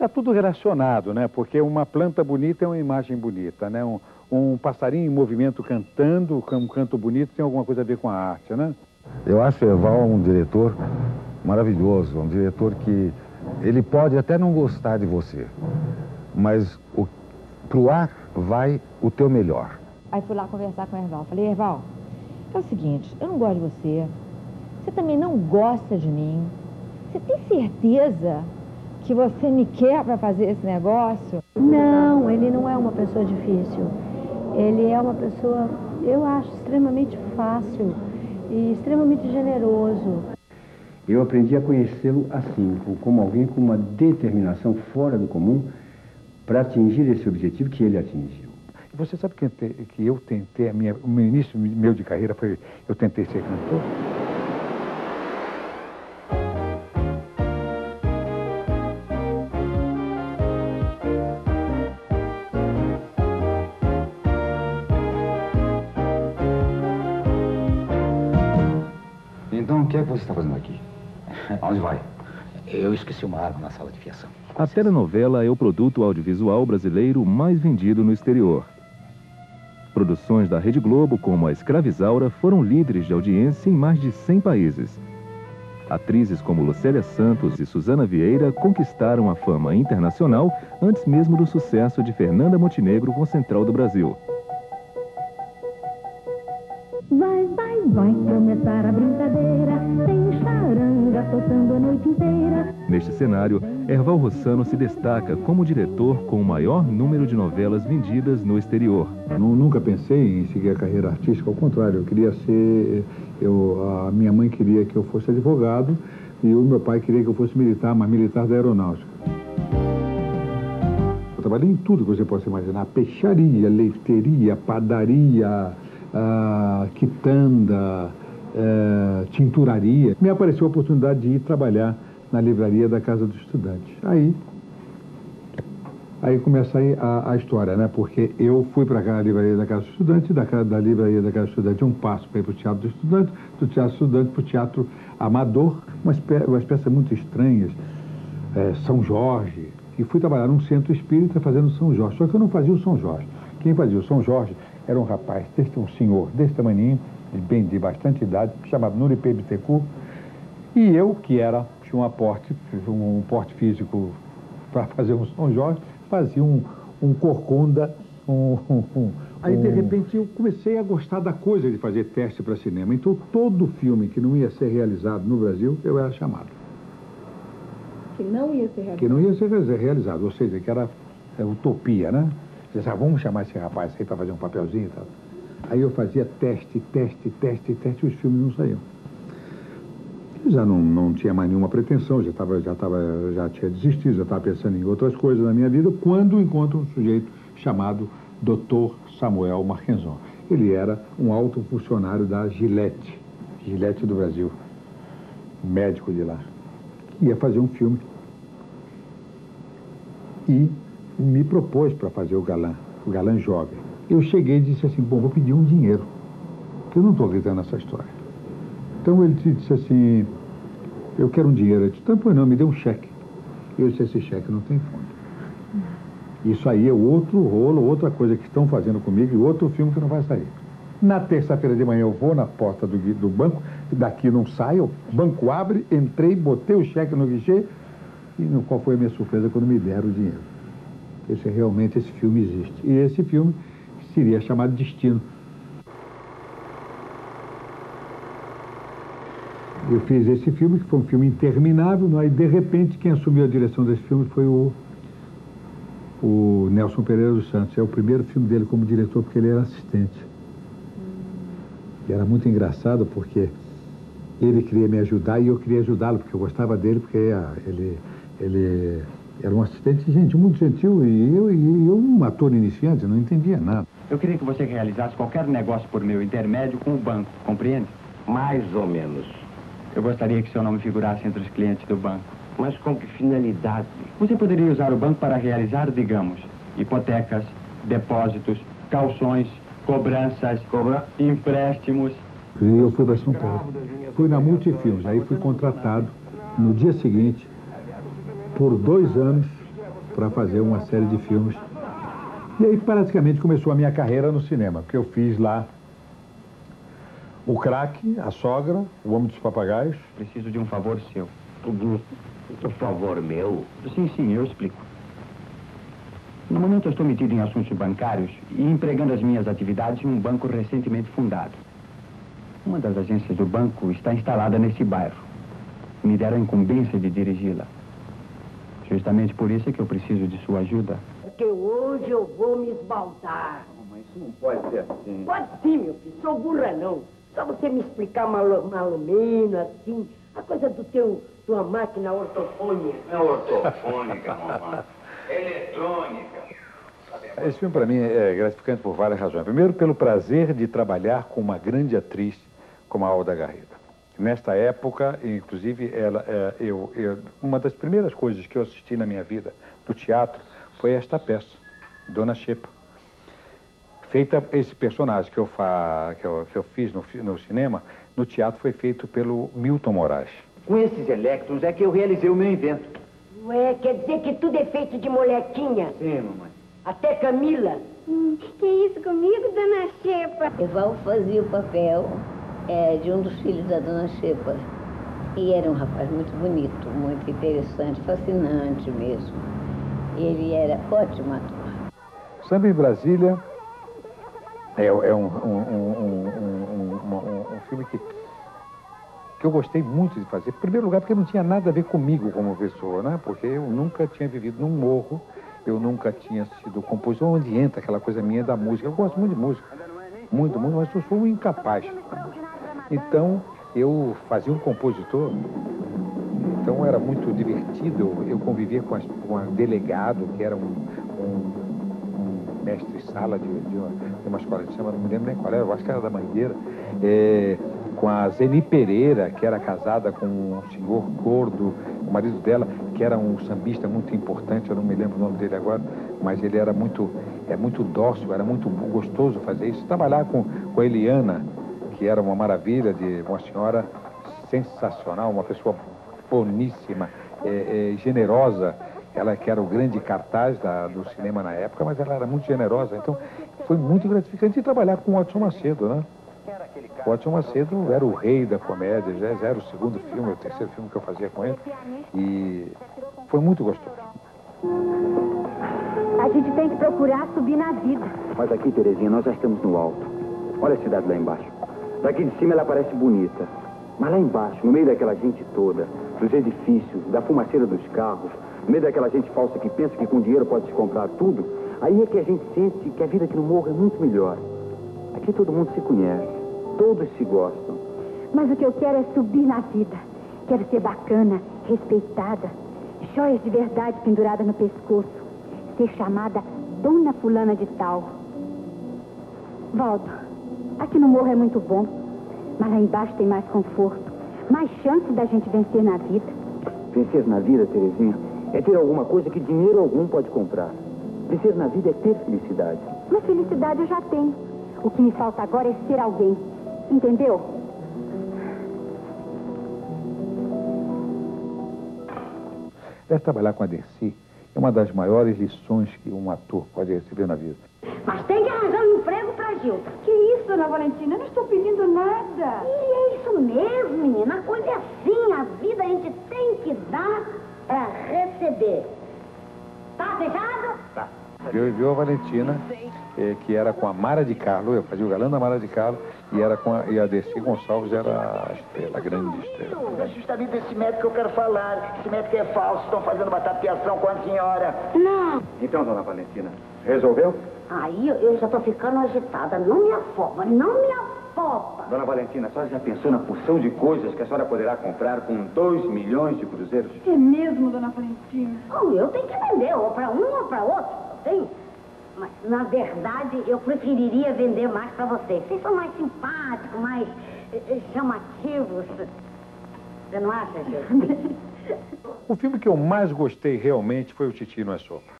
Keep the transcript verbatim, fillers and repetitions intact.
está tudo relacionado, né? Porque uma planta bonita é uma imagem bonita, né? Um, um passarinho em movimento cantando, um canto bonito tem alguma coisa a ver com a arte, né? Eu acho Erval um diretor maravilhoso, um diretor que ele pode até não gostar de você, mas o, pro ar vai o teu melhor. Aí fui lá conversar com o Erval. Falei, Erval, é o seguinte, eu não gosto de você, você também não gosta de mim, você tem certeza que você me quer para fazer esse negócio? Não, ele não é uma pessoa difícil. Ele é uma pessoa, eu acho, extremamente fácil e extremamente generoso. Eu aprendi a conhecê-lo assim, como alguém com uma determinação fora do comum para atingir esse objetivo que ele atingiu. Você sabe que, que eu tentei, a minha, o meu início meu de carreira foi, eu tentei ser cantor? Então, o que é que você está fazendo aqui? Aonde vai? Eu esqueci uma arma na sala de fiação. A telenovela é o produto audiovisual brasileiro mais vendido no exterior. Produções da Rede Globo, como a Escravizaura, foram líderes de audiência em mais de cem países. Atrizes como Lucélia Santos e Susana Vieira conquistaram a fama internacional antes mesmo do sucesso de Fernanda Montenegro com Central do Brasil. Vai, vai, vai começar a brincadeira, tem charanga tocando a noite inteira. Neste cenário, Erval Rossano se destaca como diretor com o maior número de novelas vendidas no exterior. Eu nunca pensei em seguir a carreira artística, ao contrário, eu queria ser... Eu, a minha mãe queria que eu fosse advogado e o meu pai queria que eu fosse militar, mas militar da aeronáutica. Eu trabalhei em tudo que você possa imaginar, peixaria, leiteria, padaria, Uh, quitanda, uh, tinturaria. Me apareceu a oportunidade de ir trabalhar na livraria da Casa do Estudante. Aí, aí começa aí a, a história, né? Porque eu fui para a livraria da Casa do Estudante, da, da livraria da Casa do Estudante um passo para ir para o Teatro do Estudante, do Teatro do Estudante para o Teatro Amador, umas, pe umas peças muito estranhas, é, São Jorge, e fui trabalhar num centro espírita fazendo São Jorge. Só que eu não fazia o São Jorge. Quem fazia o São Jorge era um rapaz, desse, um senhor desse tamaninho, de bem de bastante idade, chamado Nuripê Bittencourt, e eu, que era, tinha um aporte, um porte físico para fazer um São Jorge, fazia um, um corcunda, um, um, um... Aí, de repente, eu comecei a gostar da coisa de fazer teste para cinema. Então, todo filme que não ia ser realizado no Brasil, eu era chamado. Que não ia ser realizado? Que não ia ser realizado, ou seja, que era é, utopia, né? Ah, vamos chamar esse rapaz aí para fazer um papelzinho e tal. Aí eu fazia teste, teste, teste, teste, e os filmes não saíam. Eu já não, não tinha mais nenhuma pretensão, já, tava, já, tava, já tinha desistido, já estava pensando em outras coisas na minha vida, quando encontro um sujeito chamado doutor Samuel Marquenzon. Ele era um alto funcionário da Gillette, Gillette do Brasil, médico de lá, que ia fazer um filme. E me propôs para fazer o galã, o galã jovem. Eu cheguei e disse assim, bom, vou pedir um dinheiro, porque eu não estou acreditando nessa história. Então ele disse assim, eu quero um dinheiro. Eu disse, então, pois não, me dê um cheque. Eu disse, esse cheque não tem fundo. Isso aí é outro rolo, outra coisa que estão fazendo comigo e outro filme que não vai sair. Na terça-feira de manhã eu vou na porta do, do banco, daqui não saio, o banco abre, entrei, botei o cheque no guichê e no, qual foi a minha surpresa quando me deram o dinheiro. Esse, realmente esse filme existe. E esse filme seria chamado Destino. Eu fiz esse filme, que foi um filme interminável, aí de repente quem assumiu a direção desse filme foi o, o Nelson Pereira dos Santos. É o primeiro filme dele como diretor, porque ele era assistente. E era muito engraçado, porque ele queria me ajudar e eu queria ajudá-lo, porque eu gostava dele, porque ele... ele era um assistente, gente, muito gentil, e eu, e eu, um ator iniciante, não entendia nada. Eu queria que você realizasse qualquer negócio por meu intermédio com o banco, compreende? Mais ou menos. Eu gostaria que seu nome figurasse entre os clientes do banco. Mas com que finalidade? Você poderia usar o banco para realizar, digamos, hipotecas, depósitos, calções, cobranças, Cobra... empréstimos. E eu fui para São Paulo. Fui na Multifilmes, aí fui contratado no dia seguinte, por dois anos, para fazer uma série de filmes. E aí praticamente começou a minha carreira no cinema, porque eu fiz lá O Craque, A Sogra, O Homem dos Papagaios. Preciso de um favor seu. Um favor meu? Sim, sim, eu explico. No momento eu estou metido em assuntos bancários e empregando as minhas atividades em um banco recentemente fundado. Uma das agências do banco está instalada nesse bairro. Me deram a incumbência de dirigi-la. Justamente por isso é que eu preciso de sua ajuda. Porque hoje eu vou me esbaldar. Mas isso não pode ser assim. Pode sim, meu filho. Sou burra, não. Só você me explicar mal, mal ou menos, assim, a coisa do teu, tua máquina ortofônica. Não é ortofônica, mamãe. Eletrônica. Esse filme, para mim, é gratificante por várias razões. Primeiro, pelo prazer de trabalhar com uma grande atriz como a Alda Garrida. Nesta época, inclusive, ela, é, eu, eu, uma das primeiras coisas que eu assisti na minha vida do teatro foi esta peça, Dona Xepa. Feita, esse personagem que eu, fa, que eu, que eu fiz no, no cinema, no teatro foi feito pelo Milton Moraes. Com esses elétrons é que eu realizei o meu invento. Ué, quer dizer que tudo é feito de molequinha? Sim, mamãe. Até Camila? Hum, que isso comigo, Dona Xepa? Eval fazia o papel é, de um dos filhos da Dona Xepa. E era um rapaz muito bonito, muito interessante, fascinante mesmo. Ele era ótimo ator. Samba em Brasília é, é um, um, um, um, um, um filme que, que eu gostei muito de fazer. Em primeiro lugar, porque não tinha nada a ver comigo como pessoa, né? Porque eu nunca tinha vivido num morro, eu nunca tinha sido compositor, onde entra aquela coisa minha da música. Eu gosto muito de música, muito, muito, mas eu sou um incapaz. Então, eu fazia um compositor, então era muito divertido. Eu convivia com, as, com um delegado, que era um, um, um mestre-sala de, de, uma, de uma escola de samba, não me lembro nem qual era, eu acho que era da Mangueira, é, com a Zeni Pereira, que era casada com um senhor gordo, o marido dela, que era um sambista muito importante, eu não me lembro o nome dele agora, mas ele era muito, é, muito dócil, era muito gostoso fazer isso. Trabalhar com, com a Eliana, que era uma maravilha, de uma senhora sensacional, uma pessoa boníssima, é, é, generosa, ela que era o grande cartaz da, do cinema na época, mas ela era muito generosa, então foi muito gratificante trabalhar com o Odson Macedo, né? O Odson Macedo era o rei da comédia, já era o segundo filme, o terceiro filme que eu fazia com ele, e foi muito gostoso. A gente tem que procurar subir na vida. Mas aqui, Terezinha, nós já estamos no alto. Olha a cidade lá embaixo. Daqui de cima ela parece bonita. Mas lá embaixo, no meio daquela gente toda, dos edifícios, da fumaceira dos carros, no meio daquela gente falsa que pensa que com dinheiro pode se comprar tudo, aí é que a gente sente que a vida aqui no morro é muito melhor. Aqui todo mundo se conhece, todos se gostam. Mas o que eu quero é subir na vida. Quero ser bacana, respeitada, joias de verdade penduradas no pescoço, ser chamada Dona Fulana de Tal. Valdo, aqui no morro é muito bom, mas lá embaixo tem mais conforto, mais chance da gente vencer na vida. Vencer na vida, Terezinha, é ter alguma coisa que dinheiro algum pode comprar. Vencer na vida é ter felicidade. Mas felicidade eu já tenho. O que me falta agora é ser alguém. Entendeu? É, trabalhar com a Dercy é uma das maiores lições que um ator pode receber na vida. Mas tem que arranjar um emprego pra Gilda. Que isso, Dona Valentina? Eu não estou pedindo nada. E é isso mesmo, menina. A coisa é assim. A vida a gente tem que dar pra receber. Tá fechado? Tá. Eu viu a Valentina, é, que era com a Mara de Carlo, eu fazia o galã da Mara de Carlo, e, era com a, e a Dercy Gonçalves era a estrela, a grande estrela. É justamente desse médico que eu quero falar. Esse médico é falso, estão fazendo uma tapeação com a senhora. Não. Então, Dona Valentina, resolveu? Aí eu, eu já tô ficando agitada. Não me afoba, não me afoba. Dona Valentina, a senhora já pensou na porção de coisas que a senhora poderá comprar com dois milhões de cruzeiros? É mesmo, Dona Valentina? Oh, eu tenho que vender, ou pra um ou pra outro. Tem. Mas, na verdade, eu preferiria vender mais pra vocês. Vocês são mais simpáticos, mais eh, chamativos. Você não acha, Gil? O filme que eu mais gostei realmente foi o Titi Não é Sopa.